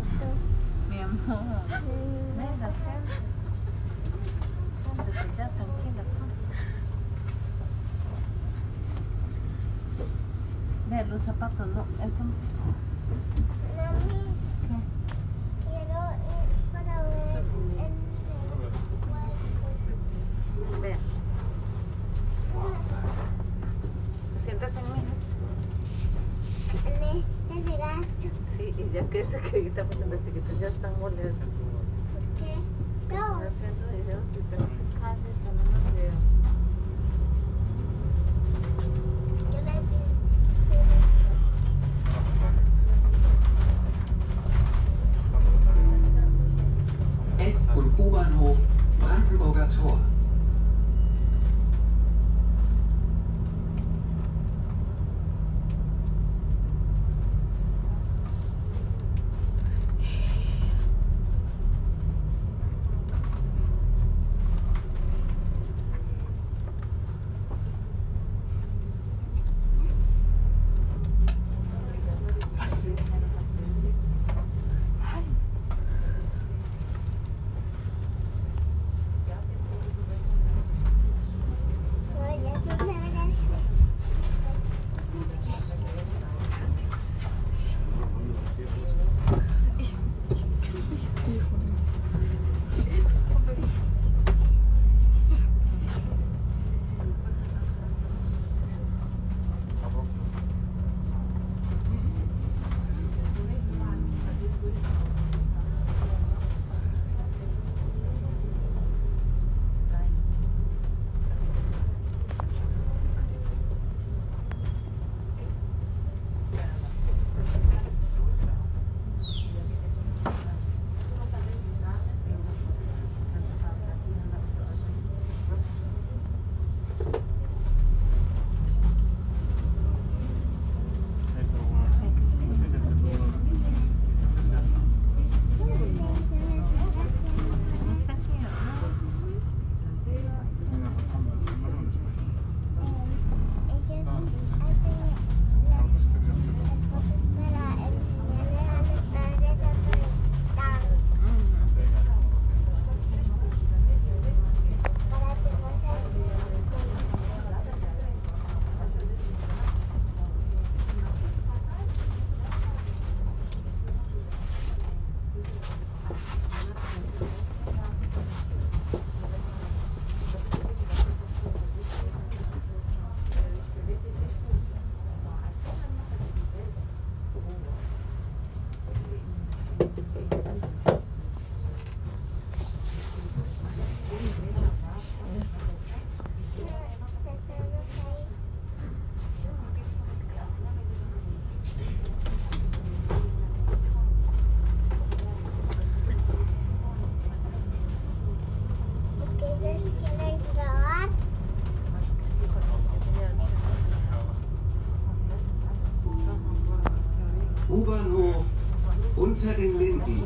Mi amor, nada, siéntese ya, tranquila. Ve, los zapatos, no, eso no se toma. Mami, ¿Qué? quiero ir para ver el Ve. Siéntese en mi este regazo. Sí, y ya que se quita porque los chiquitos ya están molestos. ¿Qué? Están Dos. haciendo videos y se hace calle, son unos videos. Yo le digo. S- und U-Bahnhof Brandenburger Tor. U-Bahnhof unter den Linden.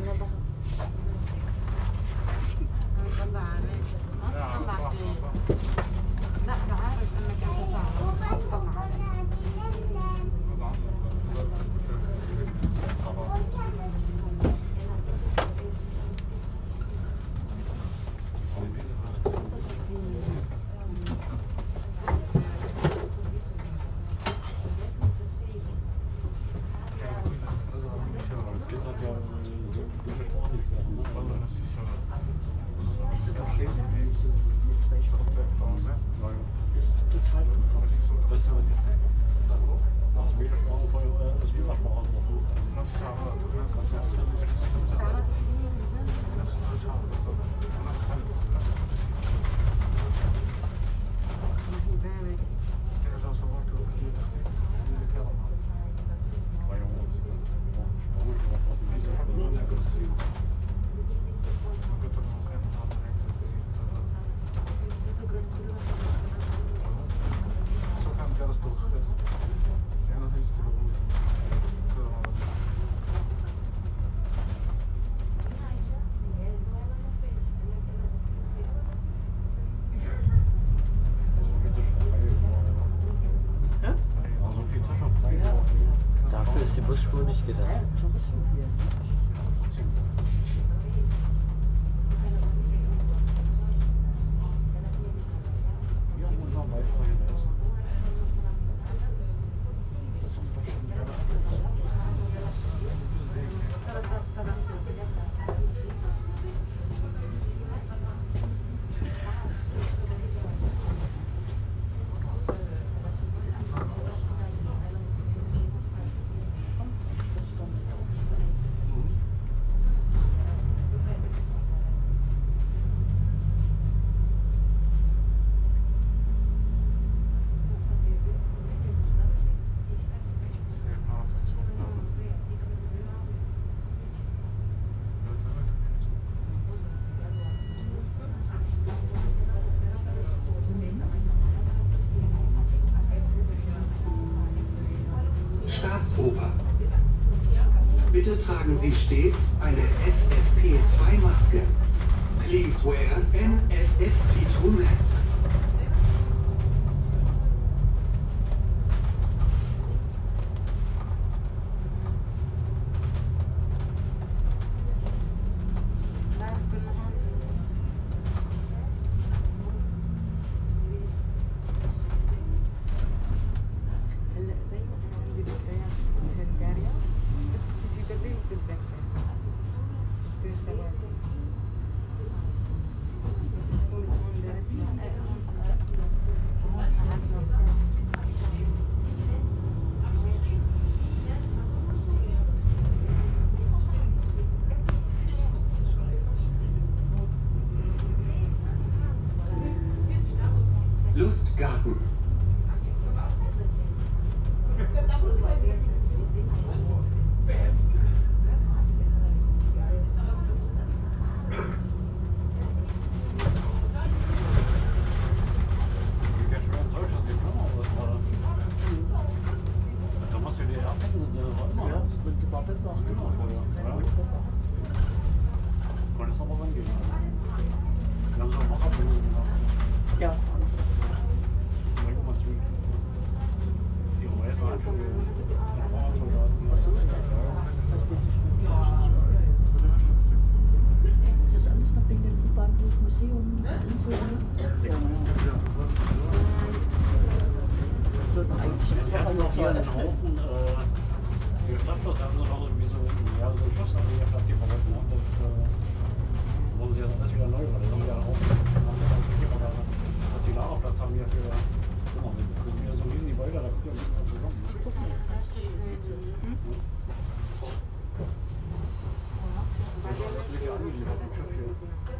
Dafür ist die Busspur nicht gedacht. Staatsoper. Bitte tragen Sie stets eine FFP2-Maske. Please wear an FFP2 mask. هلا زي ما كان عندي ذكريات في هنغاريا بس تجي بالليل تتذكر تصير سواد تكون هون درسنا Lustgarten. Ja. Das ist alles noch wegen dem U-Bahnhof Museum und so. Das sollten eigentlich Wir besser hatten noch hier einen öffnen. Haufen, hier Stadtschloss haben sie noch irgendwie so, ja, so ein Schlossarena statt die verwollten haben. Das wollen sie ja alles wieder neu, weil das haben wir ja auch, dass die Lagerplatz haben hier für, guck mal, mit wieder so riesen Gebäude, da kommt ja nicht mehr zusammen. Das war wirklich angeliefert im Schiff hier.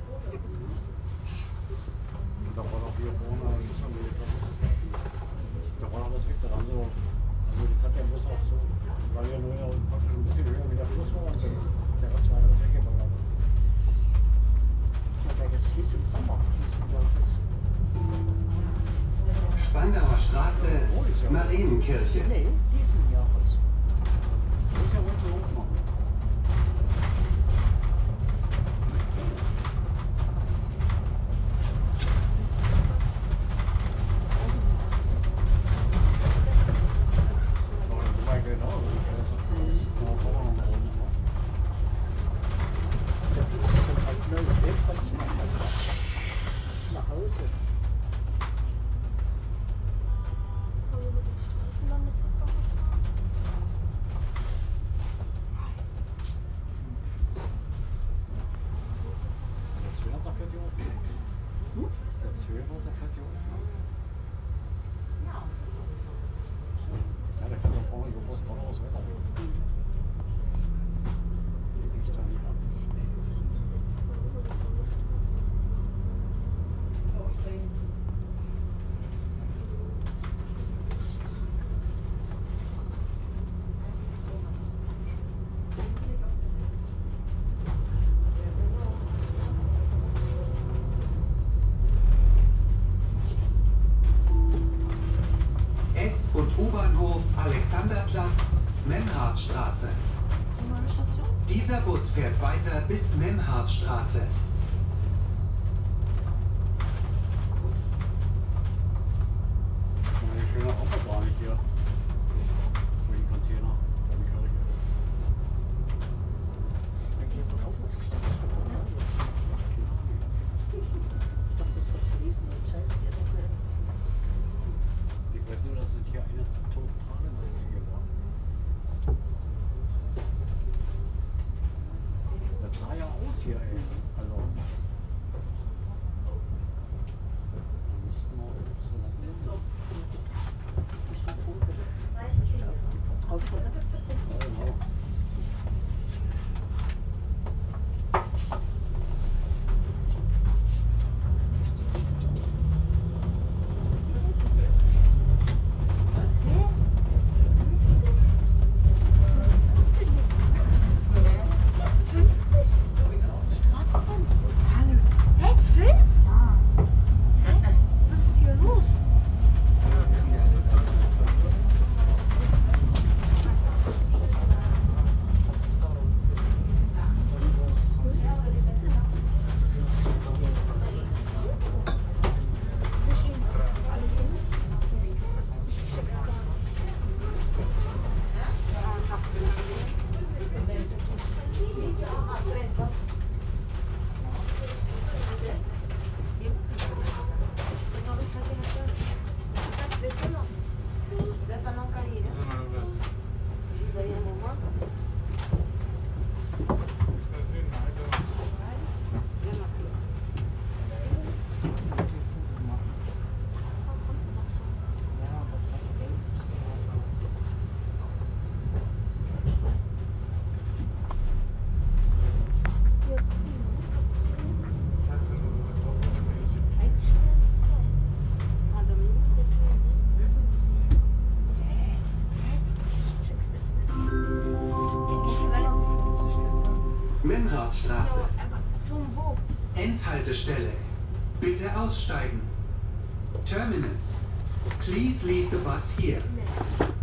Und da war auch hier vorne, da war alles weg, da haben sie, also das hat ja bloß auch so, weil ja nur praktisch ein bisschen höher wie der Fluss war und der Rest war alles weggebaut. Aber jetzt hieß im Sommer diesen Jahres. Spandauer Straße, Marienkirche. Nee, diesen Jahres. Das ist ja wohl so hoch machen. Der ist schon halt neu. Irgendwann ist man halt nach Hause. S- und U-Bahnhof Alexanderplatz, Memhardstraße. Dieser Bus fährt weiter bis Memhardstraße. Eine schöne Autobahn hier. Für die Container. Bei der Kirche. Hier wird auch was gestellt. Ich dachte, das ist was gewesen in der Zeit. Ich weiß nur, dass es hier eine totale Seite war. Das sah ja aus hier, ey. Also. Da müssten wir so lang nehmen. Bist du froh, dass ich auf die drauf schaue? Ja, genau. Memhardstraße. Zum wo? Endhaltestelle. Bitte aussteigen. Terminus. Please leave the bus here.